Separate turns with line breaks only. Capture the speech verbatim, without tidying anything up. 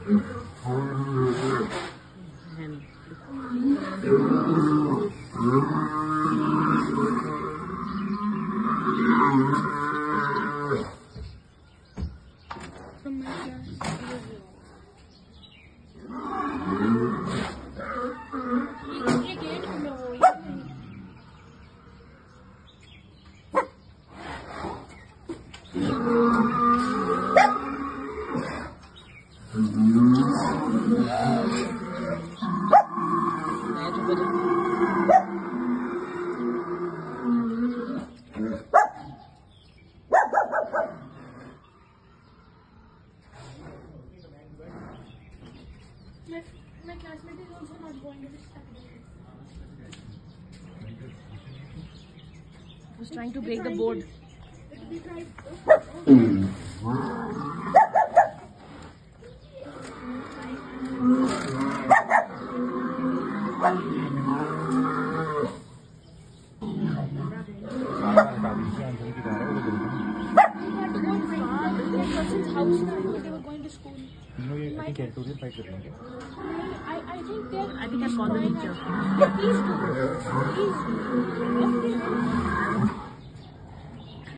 From my class, ये gate खुला हुआ है। My classmate is also not going to this Saturday.
I was trying to break the board.
We tried. House now, they were going to school.
No, I think territorial fight करेंगे.
I I think they're.
I think I've called the teacher.
Please do. Please do.